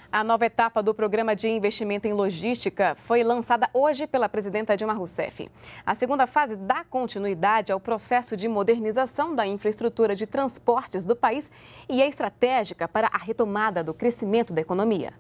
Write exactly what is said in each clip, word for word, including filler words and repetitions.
A nova etapa do Programa de Investimento em Logística foi lançada hoje pela presidenta Dilma Rousseff. A segunda fase dá continuidade ao processo de modernização da infraestrutura de transportes do país e é estratégica para a retomada do crescimento da economia.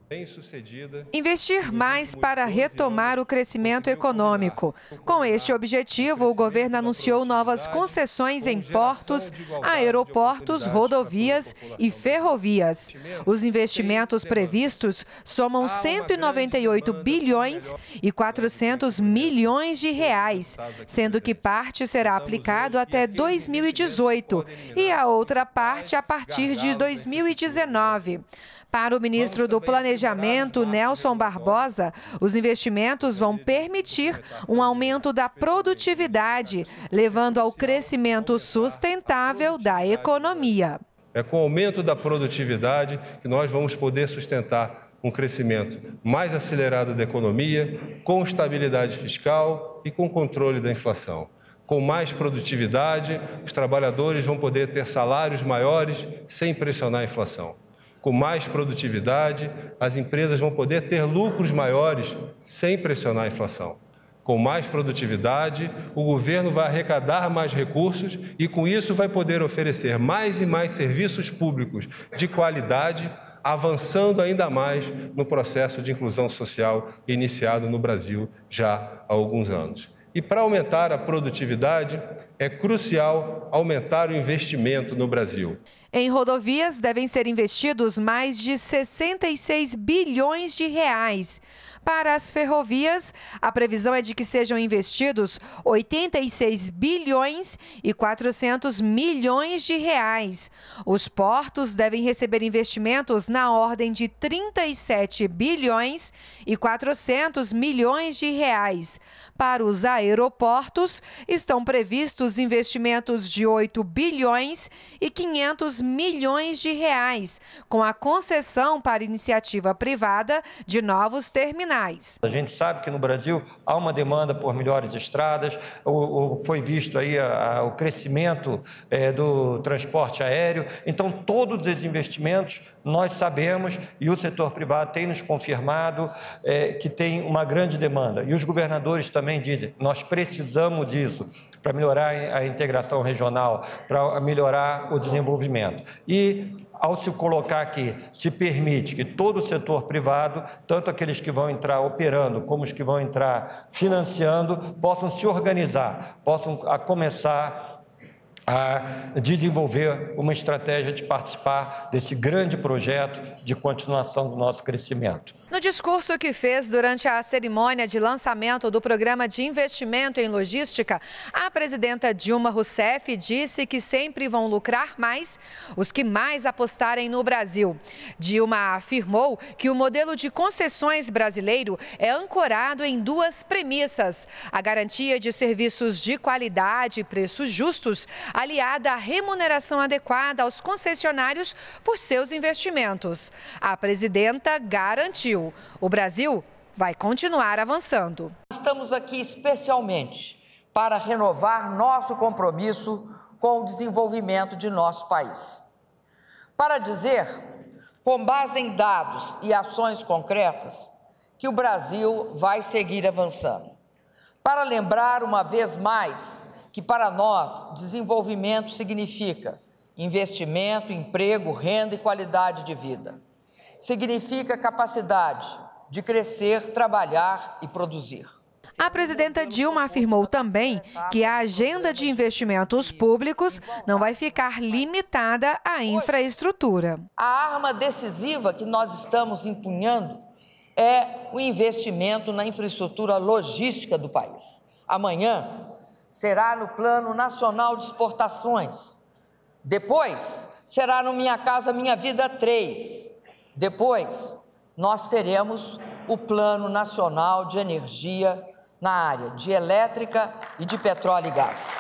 Investir mais para retomar o crescimento econômico. Com este objetivo, o governo anunciou novas concessões em portos, aeroportos, rodovias e ferrovias. Os investimentos previstos somam cento e noventa e oito bilhões e quatrocentos milhões de reais, sendo que parte será aplicado até dois mil e dezoito e a outra parte a partir de dois mil e dezenove. Para o ministro do Planejamento, Nelson Barbosa, os investimentos vão permitir um aumento da produtividade, levando ao crescimento sustentável da economia. É com o aumento da produtividade que nós vamos poder sustentar um crescimento mais acelerado da economia, com estabilidade fiscal e com controle da inflação. Com mais produtividade, os trabalhadores vão poder ter salários maiores sem pressionar a inflação. Com mais produtividade, as empresas vão poder ter lucros maiores sem pressionar a inflação. Com mais produtividade, o governo vai arrecadar mais recursos e, com isso, vai poder oferecer mais e mais serviços públicos de qualidade, avançando ainda mais no processo de inclusão social iniciado no Brasil já há alguns anos. E para aumentar a produtividade, é crucial aumentar o investimento no Brasil. Em rodovias, devem ser investidos mais de sessenta e seis bilhões de reais. Para as ferrovias, a previsão é de que sejam investidos oitenta e seis bilhões e quatrocentos milhões de reais. Os portos devem receber investimentos na ordem de trinta e sete bilhões e quatrocentos milhões de reais. Para os aeroportos, estão previstos investimentos de oito bilhões e quinhentos milhões de reais, com a concessão para iniciativa privada de novos terminais. A gente sabe que no Brasil há uma demanda por melhores estradas, o, o, foi visto aí a, a, o crescimento é, do transporte aéreo, então todos os investimentos nós sabemos e o setor privado tem nos confirmado é, que tem uma grande demanda e os governadores também dizem, nós precisamos disso para melhorar a integração regional, para melhorar o desenvolvimento. E, ao se colocar aqui, se permite que todo o setor privado, tanto aqueles que vão entrar operando, como os que vão entrar financiando, possam se organizar, possam a começar a desenvolver uma estratégia de participar desse grande projeto de continuação do nosso crescimento. No discurso que fez durante a cerimônia de lançamento do Programa de Investimento em Logística, a presidenta Dilma Rousseff disse que sempre vão lucrar mais os que mais apostarem no Brasil. Dilma afirmou que o modelo de concessões brasileiro é ancorado em duas premissas: a garantia de serviços de qualidade e preços justos, aliada à remuneração adequada aos concessionários por seus investimentos. A presidenta garantiu: o Brasil vai continuar avançando. Estamos aqui especialmente para renovar nosso compromisso com o desenvolvimento de nosso país. Para dizer, com base em dados e ações concretas, que o Brasil vai seguir avançando. Para lembrar uma vez mais que para nós desenvolvimento significa investimento, emprego, renda e qualidade de vida. Significa capacidade de crescer, trabalhar e produzir. A presidenta Dilma afirmou também que a agenda de investimentos públicos não vai ficar limitada à infraestrutura. A arma decisiva que nós estamos empunhando é o investimento na infraestrutura logística do país. Amanhã será no Plano Nacional de Exportações. Depois será no Minha Casa Minha Vida três. Depois, nós teremos o Plano Nacional de Energia na área de elétrica e de petróleo e gás.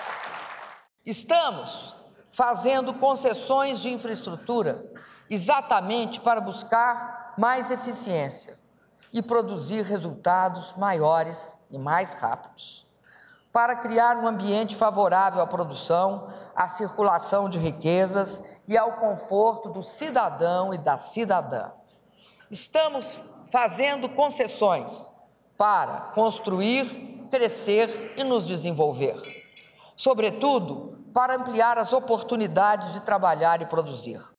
Estamos fazendo concessões de infraestrutura exatamente para buscar mais eficiência e produzir resultados maiores e mais rápidos, para criar um ambiente favorável à produção, à circulação de riquezas e ao conforto do cidadão e da cidadã. estamos fazendo concessões para construir, crescer e nos desenvolver, sobretudo para ampliar as oportunidades de trabalhar e produzir.